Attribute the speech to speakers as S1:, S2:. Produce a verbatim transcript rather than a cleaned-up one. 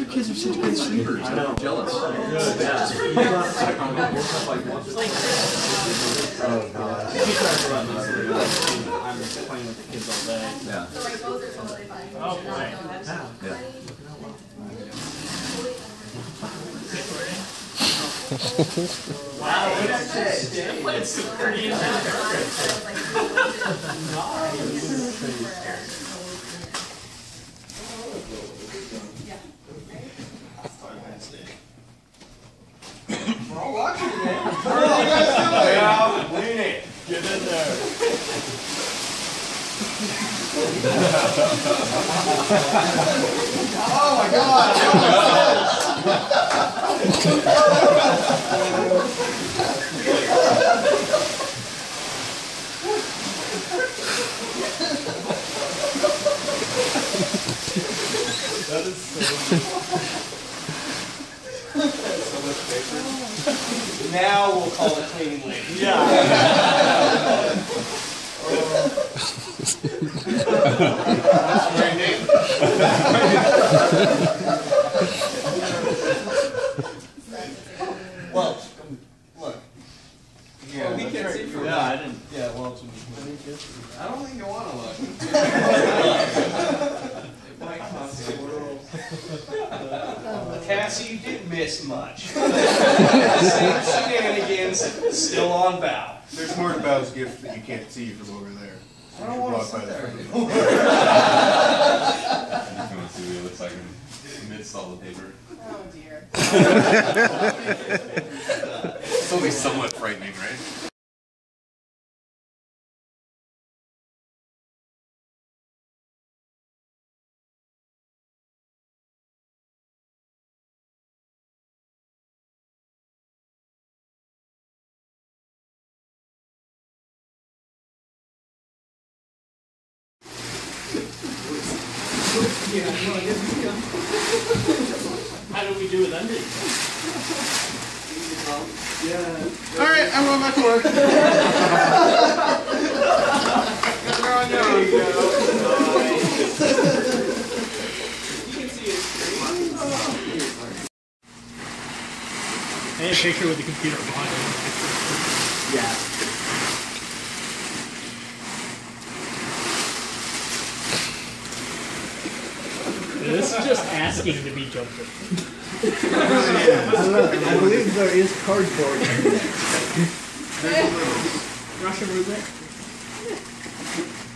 S1: kids are such good sleepers. I know. I'm jealous.
S2: Oh, God. I'm playing with the kids all day.
S1: Yeah.
S2: Oh, boy.
S1: Yeah.
S2: Wow, it's so pretty in that.
S3: We're all watching, man.
S2: Yeah, lean it. Get in there.
S3: Oh my God!
S2: That is so so much paper.
S3: Now we'll call it cleaning lady.
S2: Yeah.
S3: That's my name. Well, look. Yeah, well, we can't see from
S2: Yeah,
S3: that.
S2: I didn't.
S3: Yeah, well, it's, I don't think you want to look. It might cost the world. Cassie, you didn't miss much. Same shenanigans, still on Bau.
S4: There's more to Bau's gift that you can't see from over there.
S3: I don't want to sit there anymore.
S5: You can see what it looks like amidst all the paper.
S6: Oh dear.
S4: It's only somewhat frightening, right?
S2: How do we do with undies?
S3: Yeah.
S4: All right, I'm going back to work.
S3: There you go. You can see his screen.
S2: I need a picture with the computer behind it. Yeah. This is just asking to be jumped in.
S1: I don't know. I believe there is cardboard in there.
S2: Russian roulette?